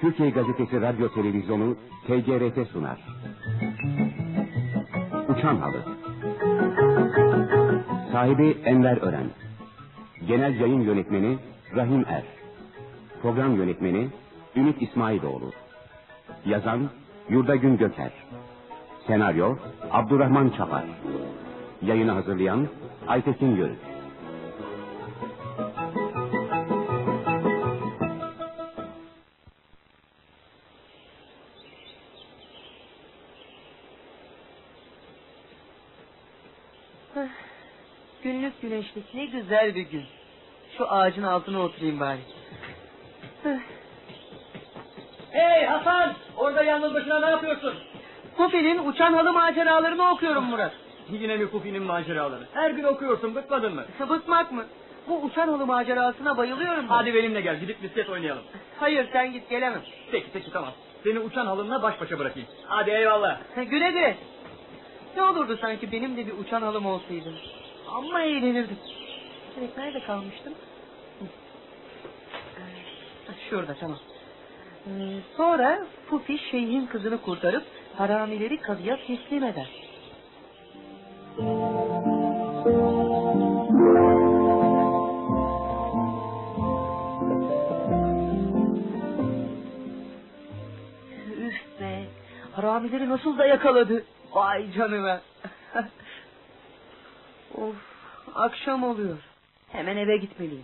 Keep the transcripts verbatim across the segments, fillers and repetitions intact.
Türkiye Gazetesi Radyo Televizyonu T G R T sunar. Uçan Halı. Sahibi Enver Ören. Genel Yayın Yönetmeni Rahim Er. Program Yönetmeni Ümit İsmailoğlu. Yazan Yurdagün Göker. Senaryo Abdurrahman Çapar. Yayını hazırlayan Aytekin Yörük. Günlük güneşlik, ne güzel bir gün. Şu ağacın altına oturayım bari. Hey Hasan! Orada yalnız başına ne yapıyorsun? Pufi'nin uçan halı maceralarını okuyorum Murat. Yine mi Pufi'nin maceraları? Her gün okuyorsun, bıkmadın mı? Bıkmak mı? Bu uçan halı macerasına bayılıyorum. Hadi benimle gel, gidip bisiklet oynayalım. Hayır, sen git, gelemem. Peki peki tamam. Seni uçan halınla baş başa bırakayım. Hadi eyvallah. Güle güle. Ne olurdu sanki benim de bir uçan halım olsaydı. Amma eğlenirdim. Evet, nerede kalmıştım? Şurada, tamam. Ee, sonra Pufi şeyhin kızını kurtarıp haramileri kadıya teslim eder. Üf be! Haramileri nasıl da yakaladı. Vay canına. Of, akşam oluyor. Hemen eve gitmeliyim.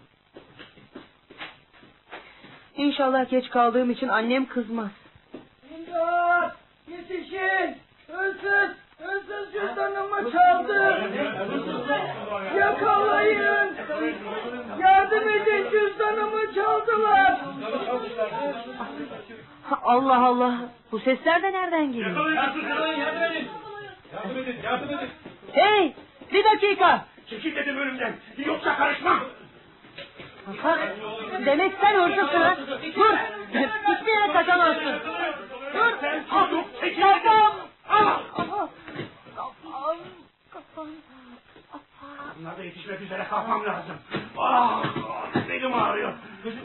İnşallah geç kaldığım için annem kızmaz. İmdat! Yetişin! Hırsız! Hırsız cüzdanımı çaldı! Yakalayın! Yardım edin, cüzdanımı çaldılar! Allah Allah! Bu sesler de nereden geliyor? Yardım edin! Yardım edin, yardım edin! Hey! Bir dakika! Çekil dedim önümden, yoksa karışmam! Ha, demek sen hırsızsın ha? Dur! Hiçbir yere kaçamazsın! Dur! Sen çocuk, çekil dedim! Kafam! Ah! Kafam! Kafam! Bunlar da yetişmek üzere, kalkmam lazım. Ah! Belim ağrıyor.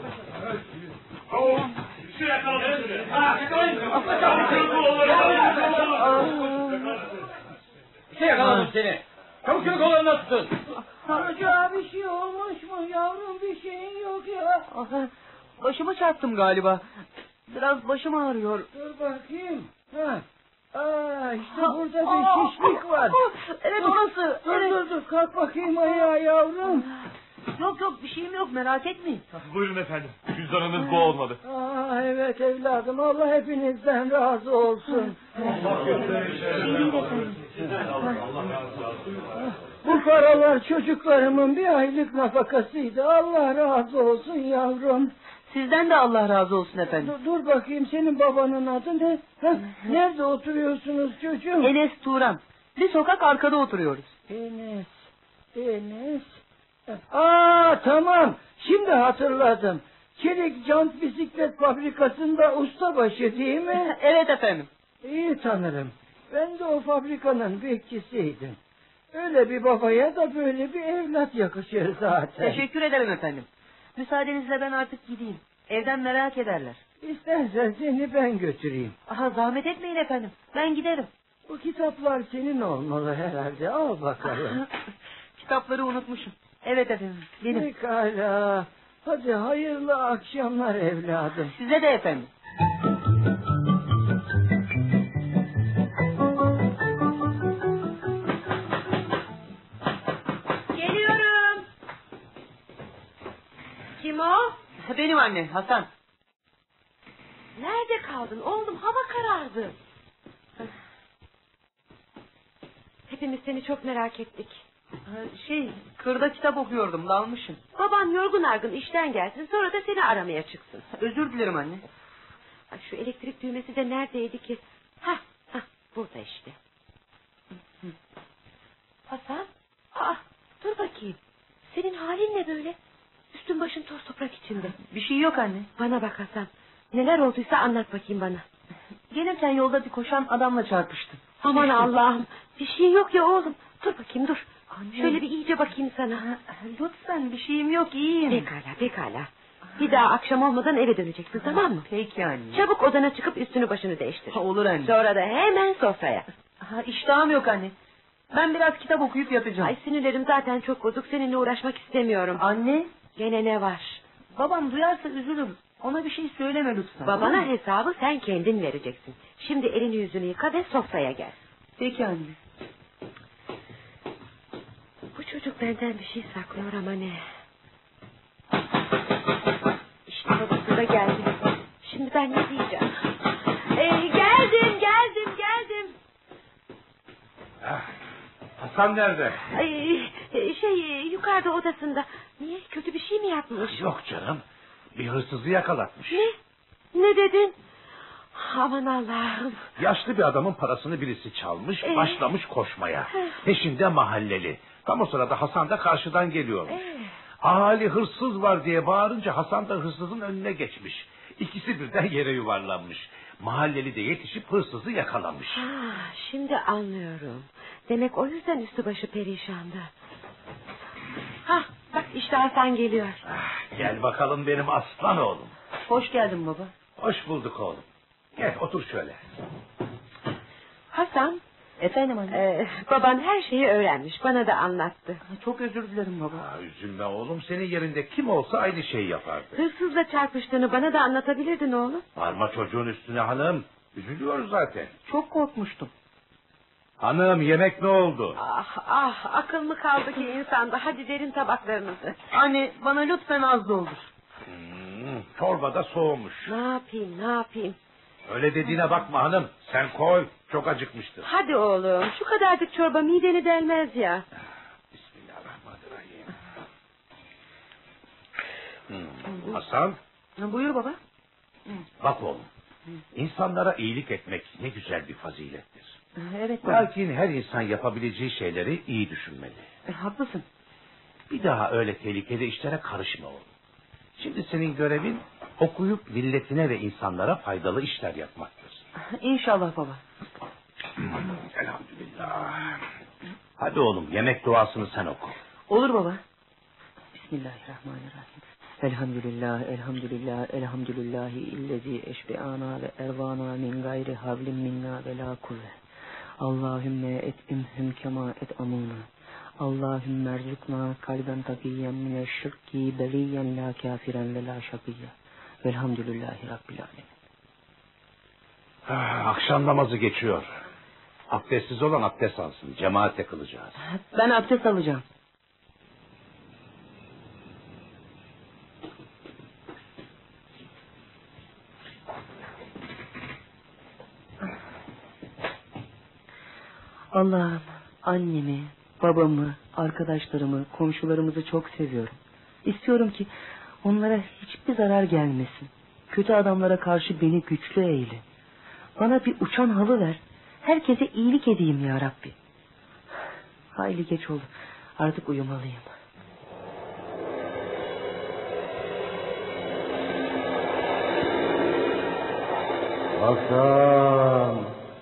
Oh! Şuraya kalalım. Ah! Şey yakaladım seni. Çabuk şunu kollarına tutun. Çocuğa bir şey olmuş mu yavrum, bir şeyin yok ya. Başımı çarptım galiba. Biraz başım ağrıyor. Dur bakayım. Ha. Aa, işte burada bir şişlik var. Evet, orası. Dur Evet. dur dur, kalk bakayım ayağa yavrum. Yok yok, bir şeyim yok, merak etmeyin. Buyurun efendim. Cüzdanınız bu olmadı. Aa, evet evladım, Allah hepinizden razı olsun. Bu paralar çocuklarımın bir aylık nafakasıydı. Allah razı olsun yavrum. Sizden de Allah razı olsun efendim. Dur, dur bakayım, senin babanın adı ne? Heh, nerede oturuyorsunuz çocuğum? Enes Turan. Bir sokak arkada oturuyoruz. Enes. Enes. Aa, tamam. Şimdi hatırladım. Çelik Jant Bisiklet Fabrikası'nda ustabaşı değil mi? Evet efendim. İyi tanırım. Ben de o fabrikanın bekçisiydim. Öyle bir babaya da böyle bir evlat yakışır zaten. Teşekkür ederim efendim. Müsaadenizle ben artık gideyim. Evden merak ederler. İstersen seni ben götüreyim. Aha, zahmet etmeyin efendim. Ben giderim. Bu kitaplar senin olmalı herhalde. Al bakalım. Kitapları unutmuşum. Evet efendim, benim. Pekala. Hadi hayırlı akşamlar evladım. Size de efendim. Geliyorum. Kim o? Benim anne, Hasan. Nerede kaldın oğlum? Hava karardı. Hepimiz seni çok merak ettik. Şey, kırda kitap okuyordum, dalmışım. Baban yorgun argın işten gelsin, sonra da seni aramaya çıksın. Özür dilerim anne. Ay, şu elektrik düğmesi de neredeydi ki? Hah, hah, burada işte. Hasan, aa, dur bakayım. Senin halin ne böyle? Üstün başın toz toprak içinde. Bir şey yok anne. Bana bak Hasan. Neler olduysa anlat bakayım bana. Gelirken yolda bir koşan adamla çarpıştım. Aman Allah'ım. Bir şey yok ya oğlum. Dur bakayım dur. Anne. Şöyle bir iyice bakayım sana. Lütfen, bir şeyim yok, iyiyim. Pekala pekala. Bir daha akşam olmadan eve döneceksin, tamam mı? Peki anne. Çabuk odana çıkıp üstünü başını değiştir. Ha, olur anne. Sonra da hemen sofraya. Ha, iştahım yok anne. Ben biraz kitap okuyup yatacağım. Ay, sinirlerim zaten çok bozuk, seninle uğraşmak istemiyorum. Anne, Gene ne var? babam duyarsa üzülür. Ona bir şey söyleme lütfen. Babana hesabı sen kendin vereceksin. Şimdi elini yüzünü yıka ve sofraya gel. Peki anne. Bu çocuk benden bir şey saklıyor ama ne? İşte babası da geldi. Şimdi ben ne diyeceğim? Ee, geldim, geldim, geldim. Ah, Hasan nerede? Ay, şey, yukarıda odasında. Niye? Kötü bir şey mi yapmış? Yok canım. Bir hırsızı yakalatmış. Ne? Ne dedin? Aman Allah'ım. Yaşlı bir adamın parasını birisi çalmış, Ee? başlamış koşmaya. Peşinde mahalleli. Tam o sırada Hasan da karşıdan geliyormuş. Ee? Ahali hırsız var diye bağırınca Hasan da hırsızın önüne geçmiş. İkisi birden yere yuvarlanmış. Mahalleli de yetişip hırsızı yakalamış. Ha, şimdi anlıyorum. Demek o yüzden üstü başı perişandı. Hah, bak işte Hasan geliyor. Ah, gel bakalım benim aslan oğlum. Hoş geldin baba. Hoş bulduk oğlum. Gel otur şöyle. Hasan, Efendim anne. e, baban her şeyi öğrenmiş. Bana da anlattı. Çok özür dilerim baba. Aa, üzülme oğlum, senin yerinde kim olsa aynı şeyi yapardı. Hırsızla çarpıştığını bana da anlatabilirdin oğlum. Varma çocuğun üstüne hanım. Üzülüyor zaten. Çok korkmuştum. Hanım, yemek ne oldu? Ah ah, akıl mı kaldı ki insanda? Hadi verin tabaklarınızı. Anne, bana lütfen az doldur. Hmm, çorba da soğumuş. Ne yapayım, ne yapayım? Öyle dediğine bakma hanım. Sen koy. Çok acıkmıştır. Hadi oğlum, şu kadarcık çorba mideni delmez ya. Bismillahirrahmanirrahim. Hmm, Hasan, Ha, buyur baba. bak oğlum. İnsanlara iyilik etmek ne güzel bir fazilettir. Ha, Evet baba. Lakin her insan yapabileceği şeyleri iyi düşünmeli. E, haklısın. Bir daha öyle tehlikeli işlere karışma oğlum. Şimdi senin görevin okuyup milletine ve insanlara faydalı işler yapmaktır. İnşallah baba. Elhamdülillah. Hadi oğlum, yemek duasını sen oku. Olur baba. Bismillahirrahmanirrahim. Elhamdülillah, elhamdülillah, elhamdülillahi illezi eşbi'ana ve ervana min gayri havlim minna ve la kuvve. Allahümme et imhüm kema et amuna. Allahümme erzukna kalben takiyyen mineşşirki beliyen la kafiren ve la şakiyye. Velhamdülillahi Rabbil alemin. Ah, akşam namazı geçiyor. Abdestsiz olan abdest alsın. Cemaatle kılacağız. Ben abdest alacağım. Allah'ım, annemi, babamı, arkadaşlarımı, komşularımızı çok seviyorum. İstiyorum ki onlara hiçbir zarar gelmesin. Kötü adamlara karşı beni güçlü eyle. Bana bir uçan halı ver. Herkese iyilik edeyim ya Rabbi. Hayli geç oldu. Artık uyumalıyım. Hasan,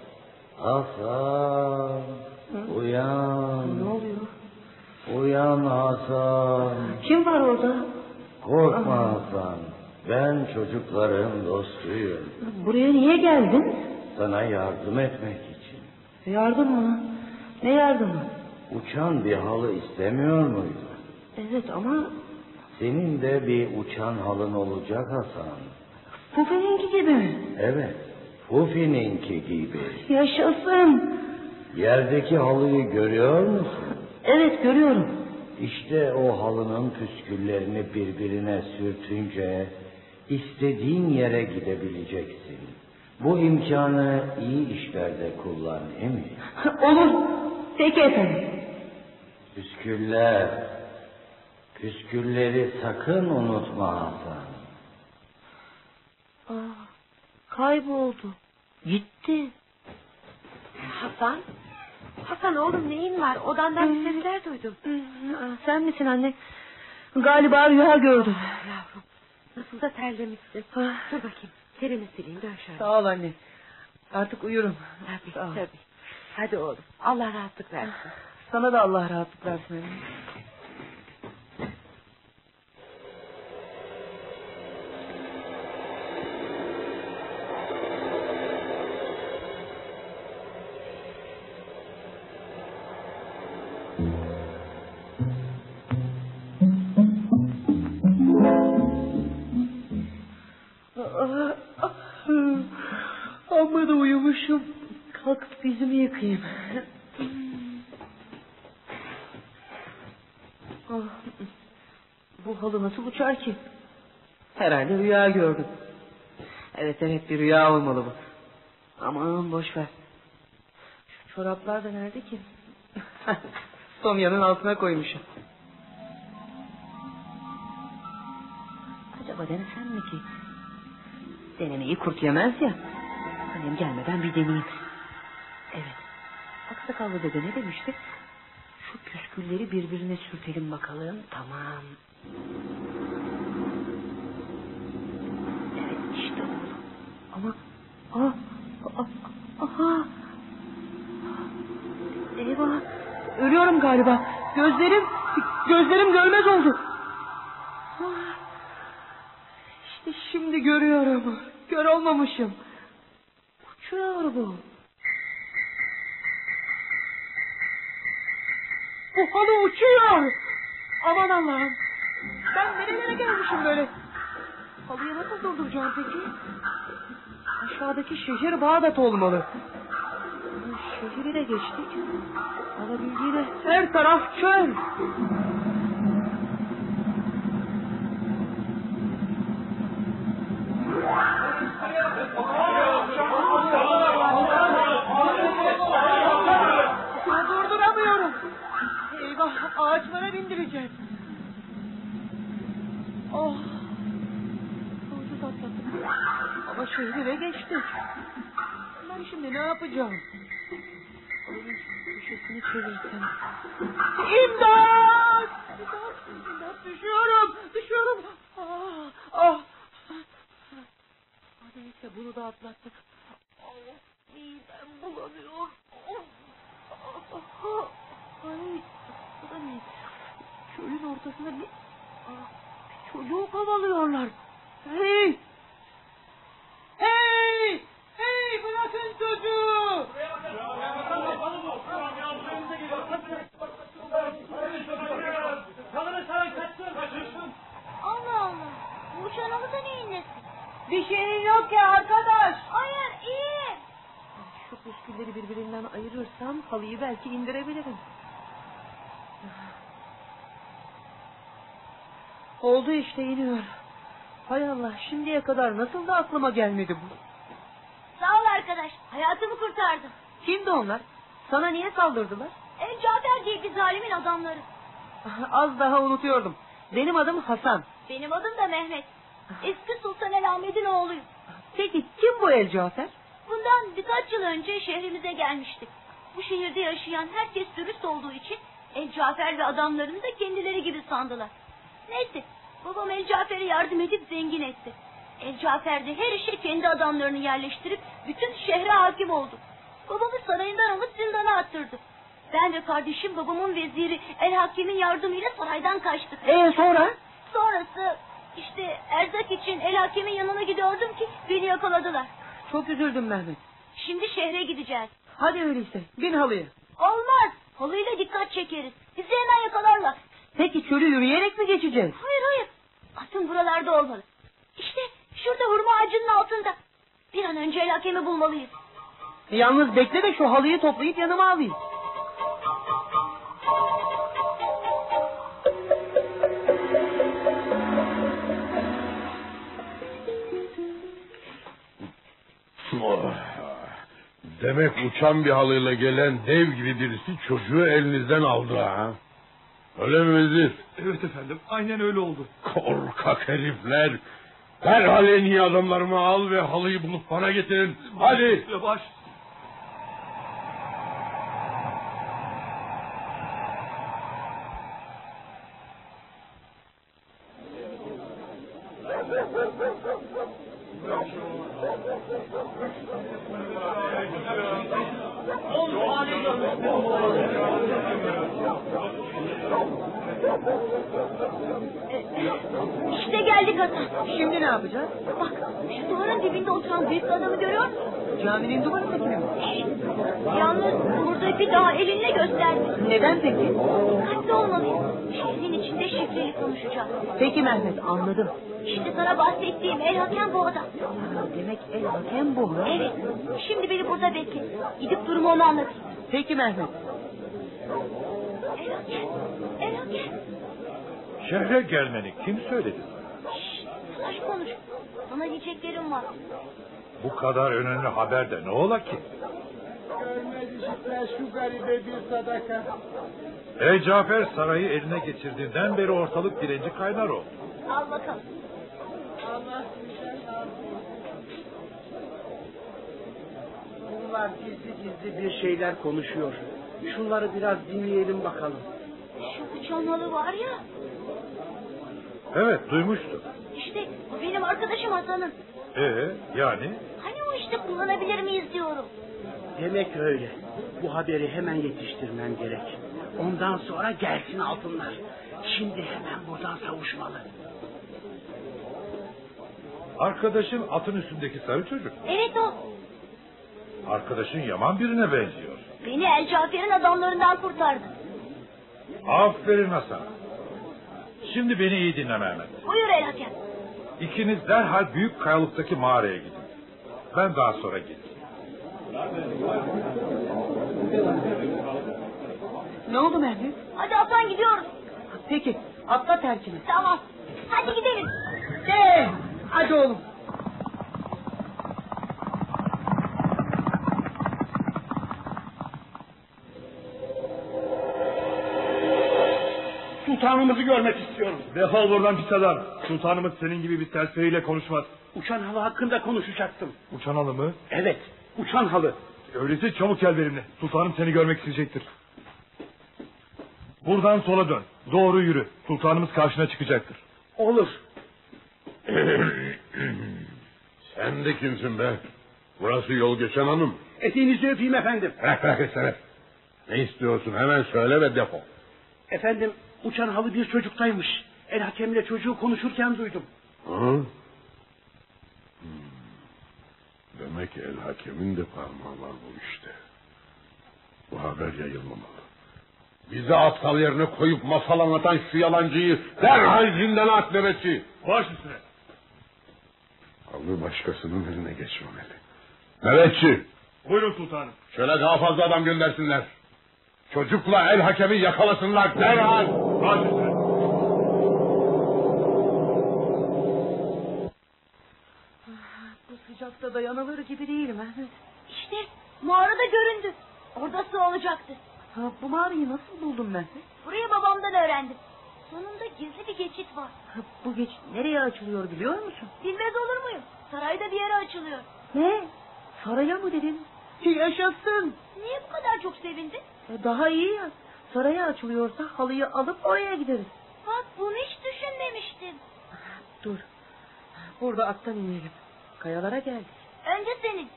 Hasan, uyan. Ne oluyor? Uyan Hasan. Kim var orada? Korkma Hasan. Ben çocukların dostuyum. Buraya niye geldin? Sana yardım etmek için. Yardım mı? Ne yardımı? Uçan bir halı istemiyor muydun? Evet ama Senin de bir uçan halın olacak Hasan. Pufi'ninki gibi mi? Evet, Fufi'ninki gibi. Yaşasın. Yerdeki halıyı görüyor musun? Evet, görüyorum. İşte o halının püsküllerini birbirine sürtünce istediğin yere gidebileceksin. Bu imkanı iyi işlerde kullan, emin. Olur. Peki efendim. Püsküller, püskülleri sakın unutma Hasan. Aa, kayboldu. Gitti. Hasan, Hasan oğlum neyin var? Odandan bir sesler duydum. Sen misin anne? Galiba rüya gördüm. Ah, yavrum, nasıl da terlemişsin. Ah. Dur bakayım, terini sileyim, dön şöyle. Sağ ol anne. Artık uyurum. Tabii, Sağ ol. tabii. Hadi oğlum, Allah rahatlık versin. Sana da Allah rahatlık versin anne. Amma da uyumuşum. Kalkıp yüzümü yıkayayım. Oh, bu halı nasıl uçar ki? Herhalde rüya gördüm. Evet evet, bir rüya olmalı bu. Aman boş ver. Şu çoraplar da nerede ki? Somyanın altına koymuşum. Acaba denesem mi ki? Denemeyi kurt yemez ya. Annem gelmeden bir deneyeyim. Evet. Aksakallı dede ne demişti? Şu püskülleri birbirine sürtelim bakalım. Tamam. Evet işte oldu. Ama ah, ah, aha. Eyvah. Ölüyorum galiba. Gözlerim gözlerim görmez oldu. İşte şimdi görüyorum. Kör olmamışım. Uçuyor bu. Bu halı uçuyor. Aman Allah'ım. Ben nerelere gelmişim böyle? Halıyı nasıl durduracağım peki? Aşağıdaki şehir Bağdat olmalı. Şehri de geçtik. Alabildiğine her taraf çöl. Durduramıyorum. Eyvah, ağaçlara bindireceğiz. Oh. Ucuz atladım. Ama şehri de geçtik. Ben şimdi ne yapacağım? Köşesini çevirsem. İmdat! İmdat! İmdat! Düşüyorum! Düşüyorum! Ah! Ah! Neyse, bunu da atlattık. Oh, midem bulanıyor. Oh. Ay, bu da ne? Çölün ortasında bir, ah, bir çocuğu kovalıyorlar. Hey! Hey! Hey! Bırakın çocuğu! Allah Allah. Bu uçağın da neyin nesi? Bir şeyin yok ya arkadaş. Hayır, iyi. Şu püskülleri birbirinden ayırırsam halıyı belki indirebilirim. Oldu işte, iniyor. Hay Allah, şimdiye kadar nasıl da aklıma gelmedi bu. Sağ ol arkadaş. Hayatımı kurtardın. Kimdi onlar? Sana niye saldırdılar? El Cafer diye bir zalimin adamları. Az daha unutuyordum. Benim adım Hasan. Benim adım da Mehmet. Eski Sultan El Ahmet'in oğluyum. Peki kim bu El Cafer? Bundan birkaç yıl önce şehrimize gelmiştik. Bu şehirde yaşayan herkes dürüst olduğu için El Cafer ve adamlarını da kendileri gibi sandılar. Neyse, babam El Cafer'e yardım edip zengin etti. El Cafer de her işe kendi adamlarını yerleştirip bütün şehre hakim oldu. Babamı sarayından alıp zindana attırdı. Ben ve kardeşim babamın veziri El Hakim'in yardımıyla saraydan kaçtık. Ee sonra? Sonrası işte erzak için El Hakim'in yanına gidiyordum ki beni yakaladılar. Çok üzüldüm Mehmet. Şimdi şehre gideceğiz. Hadi öyleyse, bin halıya. Olmaz. Halıyla dikkat çekeriz. Bizi hemen yakalarlar. Peki çölü yürüyerek mi geçeceğiz? Hayır hayır. Atın buralarda olmalı. İşte şurada hurma ağacının altında. Bir an önce El Hakim'i bulmalıyız. Yalnız bekle de şu halıyı toplayıp yanıma alayım. Demek uçan bir halıyla gelen dev gibi birisi çocuğu elinizden aldı ha? Öyle mi vezir? Evet efendim, aynen öyle oldu. Korkak herifler! Derhal en iyi adamlarımı al ve halıyı bulup bana getirin. Hadi! Yavaş. İşte geldik geldik Hasan. Şimdi ne yapacağız? Bak şu duvarın dibinde oturan büyük adamı görüyor musun? Caminin duvarındakini mi? Yalnız burada bir daha elinle gösterdi. Neden peki? Dikkatli olmalıyız. Şehrin içinde şifreli konuşacağız. Peki Mehmet, anladım. İşte sana bahsettiğim El Hakem bu adam. Demek El Hakem bu ha? Evet. Şimdi beni burada bekle. Gidip durumu ona anlatayım. Peki Mehmet. El Hakem. El Hakem. Şehre gelmeni kim söyledi? Şşş, yavaş konuş. Sana diyeceklerim var. Bu kadar önemli haberde ne ola ki? Görmedişler şu garibe bir sadaka. Ey Cafer sarayı eline geçirdiğinden beri ortalık direnci kaynar oldu. Al bakalım. Allah sizden razı olsun. Bunlar gizli gizli bir şeyler konuşuyor. Şunları biraz dinleyelim bakalım. Şu uçan halı var ya. Evet duymuştum. İşte bu benim arkadaşım Hasan'ın. Ee yani? Hani o işte kullanabilir miyiz diyorum. Demek öyle. Bu haberi hemen yetiştirmem gerek. Ondan sonra gelsin altınlar. Şimdi hemen buradan savuşmalı. Arkadaşın atın üstündeki sarı çocuk. Evet o. Arkadaşın yaman birine benziyor. Beni El Cafer'in adamlarından kurtardı. Aferin Hasan. Şimdi beni iyi dinle Mehmet. Buyur El Hakem. İkiniz derhal büyük kayalıktaki mağaraya gidin. Ben daha sonra gelirim. Ne oldu Mehmet? Hadi Hasan gidiyoruz. Peki, atla terkini. Tamam. Hadi gidelim. De, hadi oğlum. Sultanımızı görmek istiyorum. Defol buradan pis adam. Sultanımız senin gibi bir serseriyle konuşmaz. Uçan halı hakkında konuşacaktım. Uçan halı mı? Evet, uçan halı. Öyleyse çabuk gel benimle. Sultanım seni görmek isteyecektir. Buradan sola dön. Doğru yürü. Sultanımız karşına çıkacaktır. Olur. Sen de kimsin be? Burası yol geçen hanım. Eteğinizi öpeyim efendim. Bırak bırak sen. Ne istiyorsun hemen söyle ve defol. Efendim, uçan halı bir çocuktaymış. El Hakem'le çocuğu konuşurken duydum. Hı? Hmm. Demek El Hakem'in de parmağı var bu işte. Bu haber yayılmamalı. Bizi aptal yerine koyup masal anlatan şu yalancıyı derhal zindana at nöbetçi. Baş üstüne. Halı başkasının eline geçmemeli. Nöbetçi. Buyurun sultanım. Şöyle daha fazla adam göndersinler. Çocukla El Hakem'i yakalasınlar derhal. Baş üstüne. Bu sıcakta dayanılır gibi değil Mehmet. İşte mağarada göründü. Orada su olacaktı. Ha, bu mağarayı nasıl buldun Mehmet? Burayı babamdan öğrendim. Sonunda gizli bir geçit var. Ha, bu geçit nereye açılıyor biliyor musun? Bilmez olur muyum? Sarayda bir yere açılıyor. Ne? Saraya mı dedin? Yaşasın. Niye bu kadar çok sevindin? E, daha iyi ya. Saraya açılıyorsa halıyı alıp oraya gideriz. Bak bunu hiç düşünmemiştim. Dur. Burada attan inelim. Kayalara geldik. Önce senin.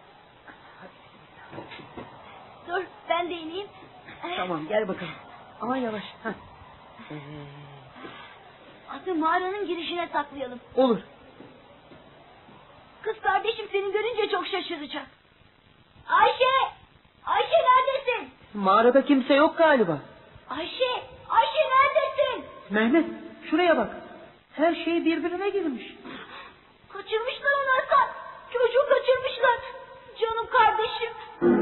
Dur ben de ineyim. Tamam gel bakalım. Ama yavaş. Heh. Ee, Atı mağaranın girişine saklayalım. olur. Kız kardeşim seni görünce çok şaşıracak. Ayşe! Ayşe neredesin? Mağarada kimse yok galiba. Ayşe! Ayşe neredesin? Mehmet şuraya bak. Her şey birbirine girmiş. Kaçırmışlar onu Hasan. Çocuğu kaçırmışlar. Canım kardeşim.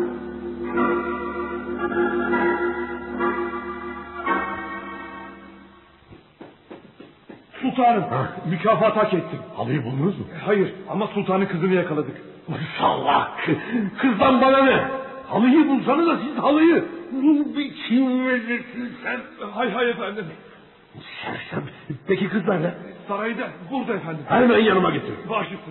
Sultanım. Mükafat hak ettim. Halıyı buldunuz mu? Hayır ama sultanın kızını yakaladık. Salak! Kızdan bana ne? Halıyı bulsanız da siz halıyı. Bu biçim verirsin sen. Hay hay efendim. Sersem. Peki kız nerede? Sarayda burada efendim. Hemen yanıma getir. Baş üstüne.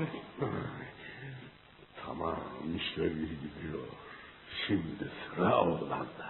Tamam işler iyi gidiyor. Şimdi sıra oğlanda.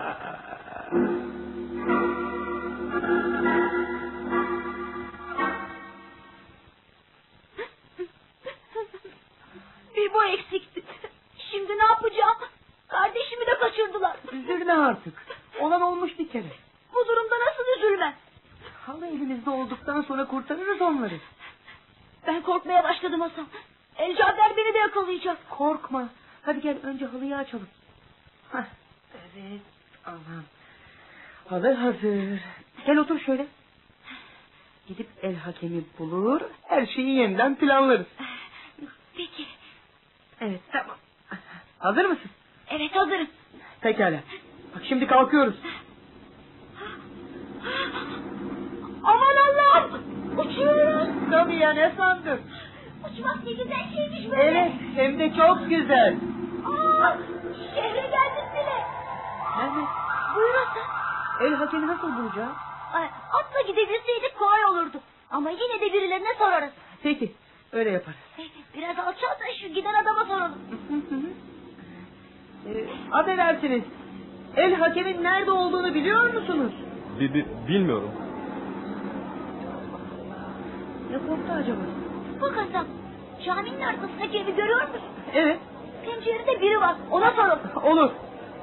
Bir bu eksikti. Şimdi ne yapacağım? Kardeşimi de kaçırdılar. Üzülme artık. Olan olmuş bir kere. Bu durumda nasıl üzülmem? Halı elimizde olduktan sonra kurtarırız onları. Ben korkmaya başladım Hasan. El Cafer beni de yakalayacak. Korkma. Hadi gel önce halıyı açalım. Hah, evet. Aman. Halı hazır. Gel otur şöyle. Gidip el hakemi bulur, her şeyi yeniden planlarız. Peki. Evet, tamam. Hazır mısın? Evet, hazırım. Pekala. Bak şimdi kalkıyoruz. Aman Allah'ım! Uçuyoruz. Tabii ya, ne sandın? Uçmak ne güzel şeymiş böyle. Evet, hem de çok güzel. Aa, şehre geldik bile. Evet. Buyur Hasan. El hakemi nasıl bulacağız? Ay, atla gidebilseydik kolay olurdu. Ama yine de birilerine sorarız. Peki, öyle yaparız. Biraz alçal da şu giden adama soralım. ee, affedersiniz. El hakemin nerede olduğunu biliyor musunuz? Bi, bi, bilmiyorum. Ne korktu acaba? Bak Hasan, caminin arkasındaki evi görüyor musun? Evet. Pencerede biri var, ona soralım. Olur.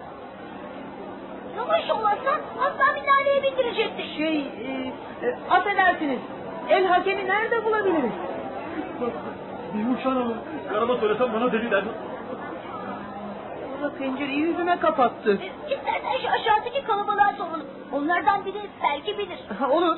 Yavaş ol Hasan, asla minareye bindirecektik. Şey, e, e, affedersiniz. El hakemi nerede bulabiliriz? Bir uçan alın. Karama söylesem bana deli der. Ona pencereyi yüzüme kapattı. İstersen şu aşağıdaki kalabalığa soralım. Onlardan biri belki bilir. Ha, olur.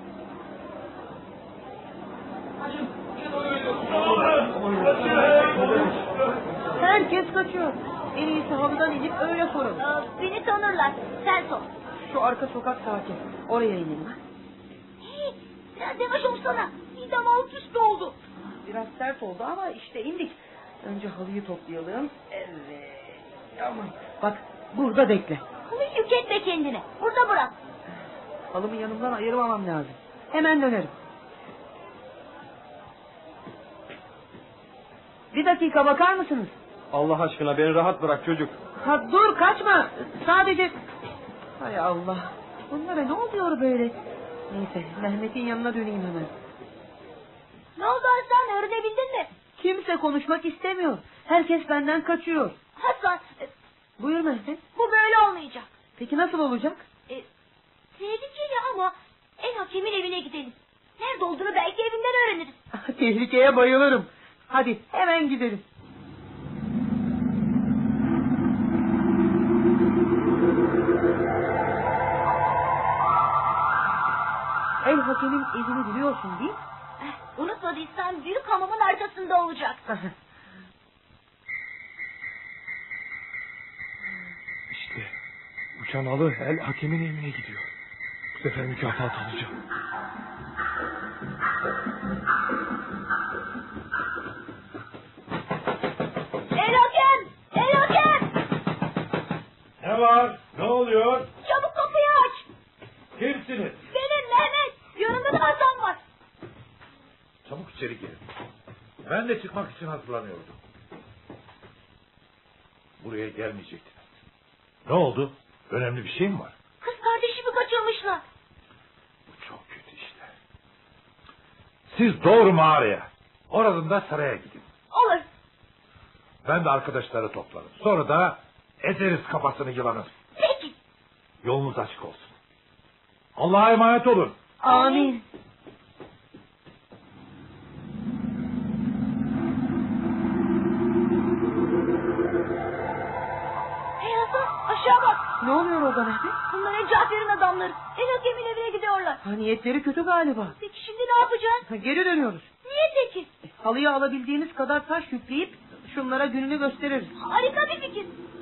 Herkes kaçıyor. En iyisi halıdan inip öyle soralım. Aa, beni tanırlar, sen sor. Şu arka sokak sakin. Oraya inelim. Hey, biraz yavaş olsana. Midem alt üst oldu. Biraz sert oldu ama işte indik. Önce halıyı toplayalım. Evet. Tamam. Bak burada bekle. Bunu yük etme kendine. Burada bırak. Halımı yanımdan ayırmamam lazım. Hemen dönerim. Bir dakika bakar mısınız? Allah aşkına beni rahat bırak çocuk. Ha, dur kaçma. Sadece... Hay Allah. Bunlara ne oluyor böyle? Neyse Mehmet'in yanına döneyim hemen. Ne oldu Hasan, öğrenebildin mi? Kimse konuşmak istemiyor. Herkes benden kaçıyor. Hasan, e, Buyur Mehmet. bu böyle olmayacak. Peki nasıl olacak? E, tehlikeli ama el hakemin evine gidelim. Nerede olduğunu belki evinden öğreniriz. Tehlikeye bayılırım. Hadi hemen gidelim. El hakemin evini biliyorsun değil mi? Eh, unutmadıysan büyük hamamın arkasında olacak. İşte uçan halı el hakemin evine gidiyor. Bu sefer mükafat alacağım. El hakem! El hakem! Ne var? Ne oluyor? Çabuk kapıyı aç! Kimsiniz? Benim Mehmet! Yanımda da Hasan var. Çabuk içeri girin. Ben de çıkmak için hazırlanıyordum. Buraya gelmeyecektiniz. Ne oldu? Önemli bir şey mi var? Kız kardeşimi kaçırmışlar. Bu çok kötü işler. Siz doğru mağaraya. Oradan da saraya gidin. Olur. Ben de arkadaşları toplarım. Sonra da ezeriz kafasını yılanın. Peki. Yolunuz açık olsun. Allah'a emanet olun. Amin. Hey Hasan, aşağı bak. Ne oluyor orada Mehmet? Bunlar El Cafer'in adamları. El hakemin evine gidiyorlar. Ha, niyetleri kötü galiba. Peki şimdi ne yapacağız? Ha, geri dönüyoruz. Niye peki? Halıyı alabildiğimiz kadar taş yükleyip şunlara gününü gösteririz. Harika bir fikir.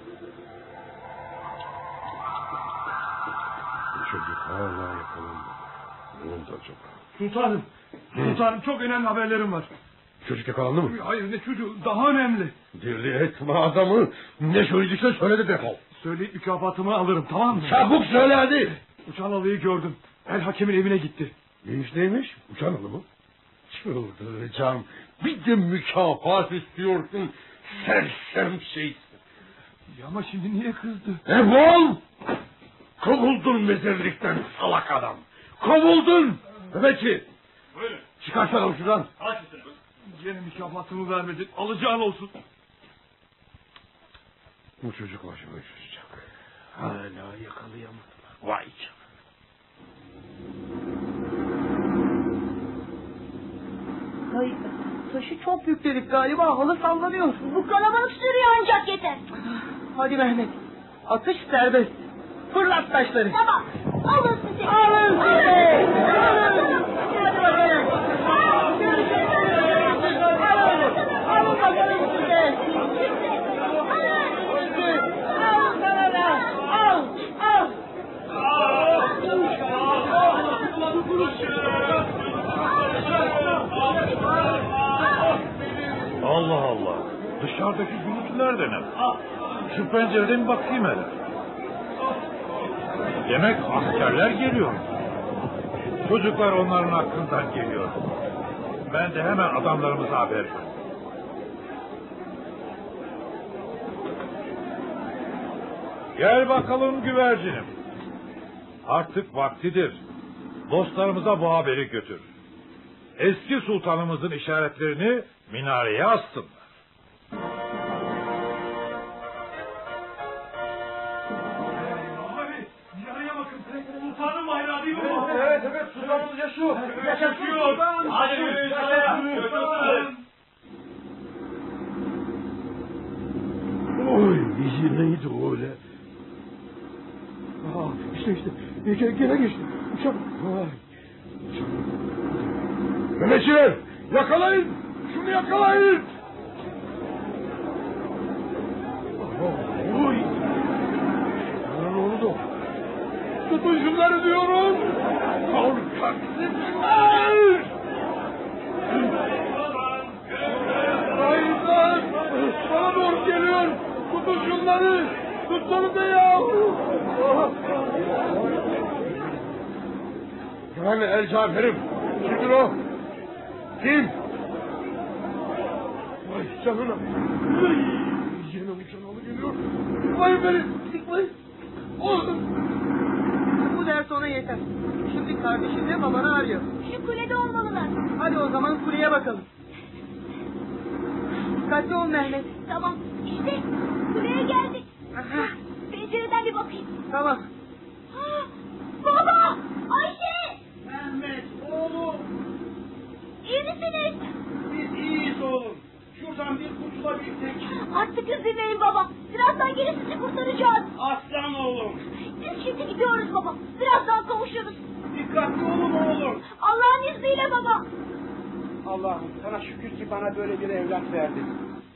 Bu çocuk hala yakalanmadı. Ne oldu acaba? Sultanım. Sultanım çok önemli haberlerim var. Çocuk yakalandı mı? Hayır ne çocuğu daha önemli. Deli etme adamı. Ne söylediyse söyle de defol. Söyleyip mükafatımı alırım tamam mı? Çabuk söyle hadi. Uçan halıyı gördüm. El hakemin evine gitti. Neymiş neymiş? Uçan halı mı? Çıldıracağım. Bir de mükafat istiyorsun. Sersem şeysin. Ya ama şimdi niye kızdı? Defol! Kovuldun mezarlıktan salak adam. Kovuldun. Nöbetçi. Buyurun. Çıkarsana şuradan. Aç mısın? Yine mükafatımı vermedin. Alacağın olsun. Bu çocuk başıma üşüyecek. Hala yakalayamadılar. Vay canına. Hay taşı çok yükledik galiba, halı sallanıyor. Bu kalabalık sürüyor ancak yeter. Hadi Mehmet, atış serbest. Fırlat taşları. Tamam, alın size. Alın size. Alın. Hadi bakalım. Alın bakalım size. Al sana da. Al. Al. Allah Allah. Dışarıdaki gürültüler de ne? Şu pencereden bir bakayım hele. Demek askerler geliyor. Çocuklar onların hakkından geliyor. Ben de hemen adamlarımıza haber veriyorum. Gel bakalım güvercinim. Artık vaktidir. Dostlarımıza bu haberi götür. Eski sultanımızın işaretlerini minareye assınlar. Evet evet, sultanımız yaşıyor. Yaşıyor. Hadi yaşıyor. Oy, neydi o öyle? Aa, işte işte, gene, gene geçti. Uçak. Vay. Mehmetçiler, yakalayın! Şunu yakalayın! Oy! Ne oldu? Tutun şunları diyorum! Korkak tipler! Haydan! Bana doğru geliyor! Tutun şunları! Tutsanıza ya! Yani El Cafer'im! Kimdir o? Kim? Vay canına! Yine uçan alı geliyor! Sıkmayın beni! Sıkmayın! Bu ders ona yeter. Şimdi kardeşinle babanı arıyor. Şu kulede olmalılar. Hadi o zaman kuleye bakalım. Dikkatli ol Mehmet. Tamam, işte kuleye geldik. Pencereden bir bakayım. Tamam. Ha, baba! Ayşe! Mehmet oğlum. İyi misiniz? Biz iyiyiz oğlum. Şuradan bir kurtulabildik. Artık üzülmeyin baba. Birazdan gelip sizi kurtaracağız. Aslan oğlum. Biz şimdi gidiyoruz baba. Birazdan kavuşuruz. Dikkatli olun oğlum. Allah'ın izniyle baba. Allah'ım sana şükür ki bana böyle bir evlat verdin.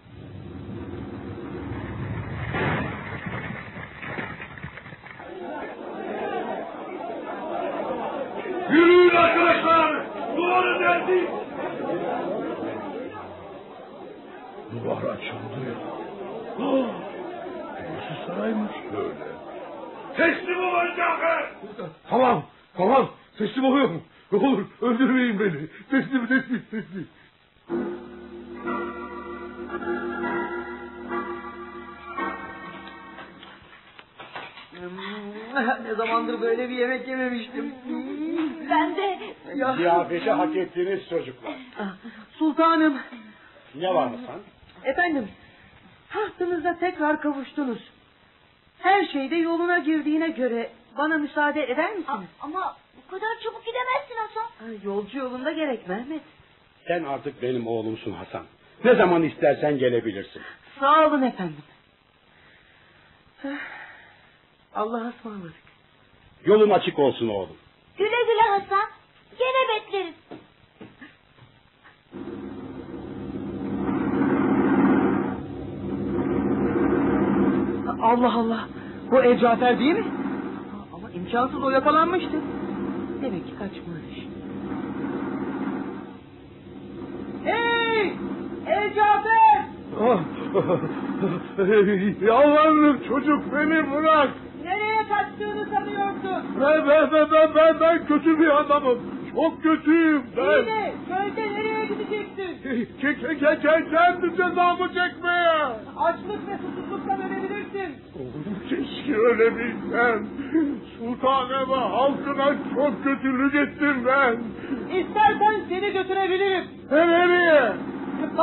Yürüyün arkadaşlar! Duvarı deldik! Duvar açıldı ya. Oh, burası saraymış böyle. Teslim olun Cafer! Tamam, tamam. Teslim oluyorum. Ne olur öldürmeyin beni. Teslim, teslim, teslim. Ne zamandır böyle bir yemek yememiştim. Ben de. Ya. Ziyafeti hak ettiniz çocuklar. Sultanım. Ne var Hasan? Efendim, tahtınıza tekrar kavuştunuz. Her şey de yoluna girdiğine göre bana müsaade eder misiniz? A- ama bu kadar çabuk gidemezsin Hasan. Ay, yolcu yolunda gerek Mehmet. Sen artık benim oğlumsun Hasan. Ne zaman istersen gelebilirsin. Sağ olun efendim. Allah'a ısmarladık. Yolun açık olsun oğlum. Güle güle Hasan. Gene bekleriz. Allah Allah. Bu El Cafer değil mi? Ama imkansız, o yakalanmıştı. Demek ki kaçmış. Hey! El Cafer! Yalvarırım çocuk, beni bırak. Nereye kaçtığını sanıyorsun? Ben, ben, ben, ben, ben, ben kötü bir adamım. Çok kötüyüm ben. İyi de köyde nereye gideceksin? Kendim cezamı çekmeye. Açlık ve susuzluktan ölebilirsin. Keşke öyle bilsem. Sultaneme halkına çok kötülük ettim ben. İstersen seni götürebilirim. Nereye?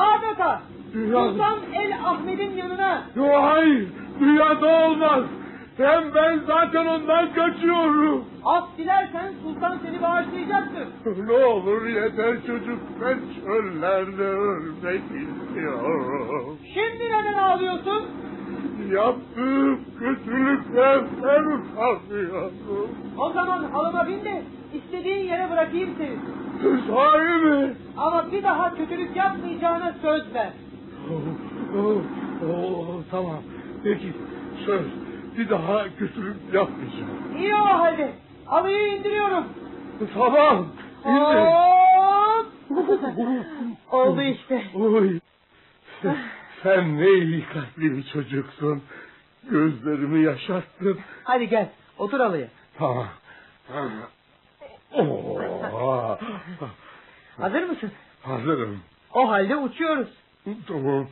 Bağdat'a. Dünya... Sultan El Ahmet'in yanına. Yo, hayır, dünyada olmaz. Ben ben zaten ondan kaçıyorum. Af dilersen sultan seni bağışlayacaktır. Ne olur yeter çocuk, ben çöllerde ölmek istiyorum. Şimdi neden ağlıyorsun? Yaptığım kötülüklerden utanıyorum. O zaman halıma bin de istediğin yere bırakayım seni. Sahi mi? Ama bir daha kötülük yapmayacağına söz ver. Oh, oh, oh, tamam. Peki söz. Bir daha kötülük yapmayacağım. İyi o halde. Halıyı indiriyorum. Tamam. İndir. Hop! Oldu işte. Oy. Sen, sen ne iyi kalpli bir çocuksun. Gözlerimi yaşarttın. Hadi gel. Otur halıya. Tamam. Oh. Hazır mısın? Hazırım. O halde uçuyoruz. Tamam.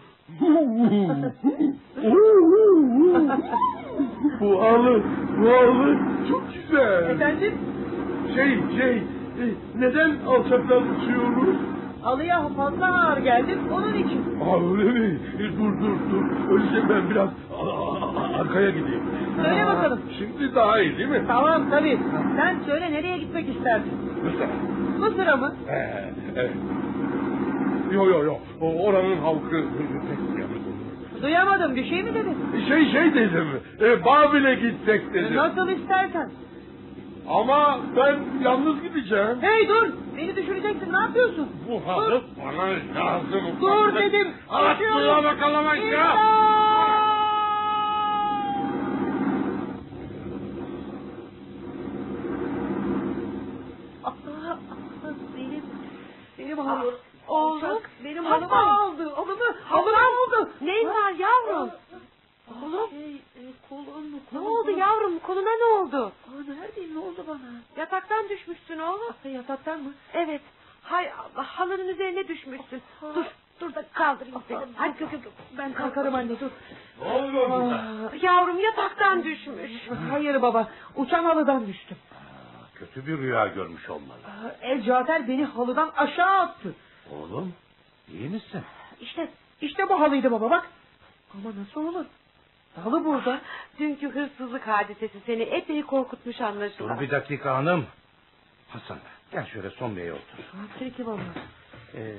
Bu halı, bu halı çok güzel. Efendim? Şey, şey, neden alçaktan uçuyoruz? Halıya fazla ağır geldim, onun için. Aa, öyle mi? Dur, dur, dur. Öyleyse ben biraz arkaya gideyim. Söyle bakalım. Şimdi daha iyi değil mi? Tamam, tabii. Sen söyle, nereye gitmek istersin? Mısır'a. Mısır'a mı? Ee, evet. Yo, yo, yo. Oranın halkı pek yalnız. Duyamadım, bir şey mi dedin? Şey, şey dedim. E, Babil'e gitsek dedim. Nasıl istersen. Ama ben yalnız gideceğim. Hey dur! Beni düşüreceksin, ne yapıyorsun? Bu halı bana lazım. Dur dedim. Atla bakalım aşağı. Benim, benim halım. Oğlum, Benim halım halım aldı. Halımı, halımı aldı. Neyin var yavrum? Oğlum. Şey, kolum, kolum. Ne oldu yavrum? Koluna ne oldu? Aa, neredeyim, ne oldu bana? Yataktan düşmüşsün oğlum. Aa, yataktan mı? Evet. Hay Allah, halının üzerine düşmüşsün. Aa. Dur, dur da kaldırayım seni. Hadi Yok, yok, yok. Ben kalkarım anne, dur. Ne oluyor burada? Yavrum yataktan düşmüş. Hayır baba, uçan halıdan düştüm. Kötü bir rüya görmüş olmalı. Aa, El Cafer beni halıdan aşağı attı. Oğlum, iyi misin? İşte, işte bu halıydı baba, bak. Ama nasıl olur? Halı burada. Dünkü hırsızlık hadisesi seni epey korkutmuş anlaşılan. Dur bir dakika hanım. Hasan, gel şöyle son beye otur. Peki baba. Ee,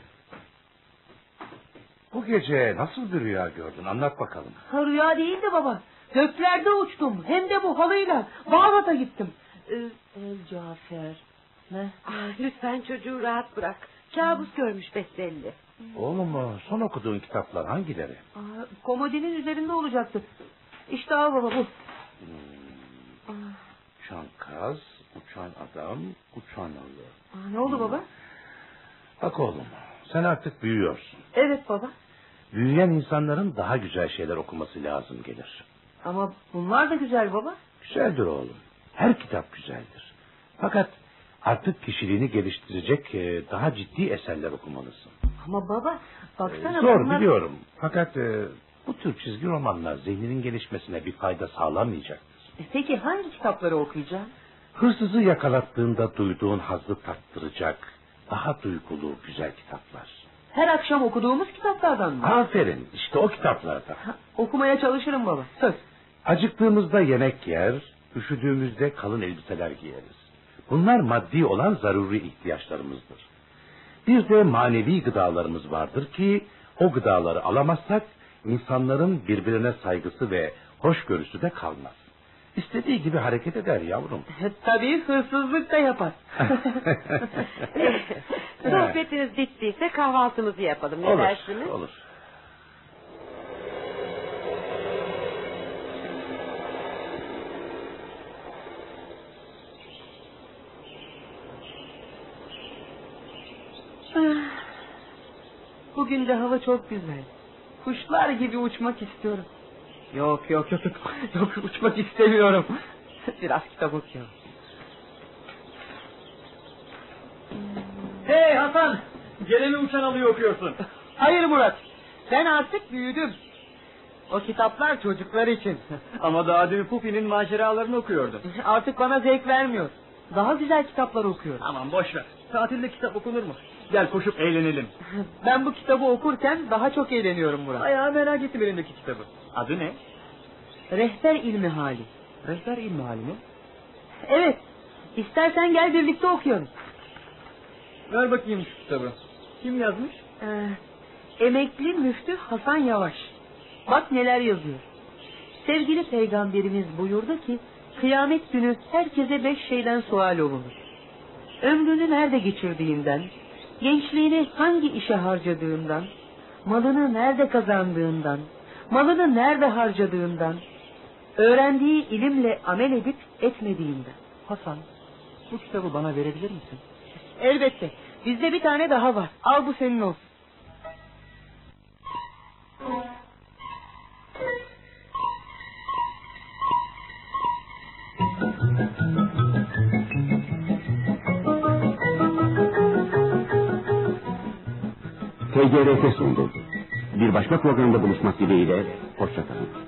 bu gece nasıl bir rüya gördün? Anlat bakalım. Ha, rüya değildi baba. Göklerde uçtum. Hem de bu halıyla. Bağdat'a gittim. Ee, El Cafer. Ne? Ah, lütfen çocuğu rahat bırak. Kabus görmüş besbelli. Oğlum, son okuduğun kitaplar hangileri? Aa, komodinin üzerinde olacaktı. İşte al baba bu. Hmm. Uçan kaz, uçan adam, uçan halı. Aa, ne oldu baba? Bak oğlum, sen artık büyüyorsun. Evet baba. Büyüyen insanların daha güzel şeyler okuması lazım gelir. Ama bunlar da güzel baba. Güzeldir oğlum. Her kitap güzeldir. Fakat artık kişiliğini geliştirecek daha ciddi eserler okumalısın. Ama baba baksana. Ee, zor bunlar... biliyorum. Fakat e, bu tür çizgi romanlar zihninin gelişmesine bir fayda sağlamayacaktır. E, peki hangi kitapları okuyacağım? Hırsızı yakalattığında duyduğun hazzı tattıracak daha duygulu güzel kitaplar. Her akşam okuduğumuz kitaplardan mı? Aferin, işte o kitaplardan. Ha, okumaya çalışırım baba. Söz. Acıktığımızda yemek yer, üşüdüğümüzde kalın elbiseler giyeriz. Bunlar maddi olan zaruri ihtiyaçlarımızdır. Bir de manevi gıdalarımız vardır ki o gıdaları alamazsak insanların birbirine saygısı ve hoşgörüsü de kalmaz. İstediği gibi hareket eder yavrum. Tabii hırsızlık da yapar. Sohbetiniz bittiyse kahvaltımızı yapalım. Ne olur, dersiniz? olur. Bugün de hava çok güzel. Kuşlar gibi uçmak istiyorum. Yok yok yok yok, yok uçmak istemiyorum. Biraz kitap okuyalım. Hey Hasan! Gene mi uçan halıyı okuyorsun? Hayır Murat. Ben artık büyüdüm. O kitaplar çocuklar için. Ama daha dün Pufi'nin maceralarını okuyordun. Artık bana zevk vermiyor. Daha güzel kitaplar okuyorum. Aman boş ver. Tatilde kitap okunur mu? Gel koşup eğlenelim. Ben bu kitabı okurken daha çok eğleniyorum Murat. Bayağı merak ettim elindeki kitabı. Adı ne? Rehber ilmi hali. Rehber ilmihali mi? Evet. İstersen gel birlikte okuyalım. Ver bakayım şu kitabı. Kim yazmış? Ee, emekli müftü Hasan Yavaş. Bak neler yazıyor. Sevgili peygamberimiz buyurdu ki kıyamet günü herkese beş şeyden sual olunur. Ömrünü nerede geçirdiğinden, gençliğini hangi işe harcadığından, malını nerede kazandığından, malını nerede harcadığından, öğrendiği ilimle amel edip etmediğinden. Hasan, bu kitabı bana verebilir misin? Elbette. Bizde bir tane daha var. Al bu senin olsun. T G R T sundu. Bir başka programda buluşmak dileğiyle, hoşça kalın.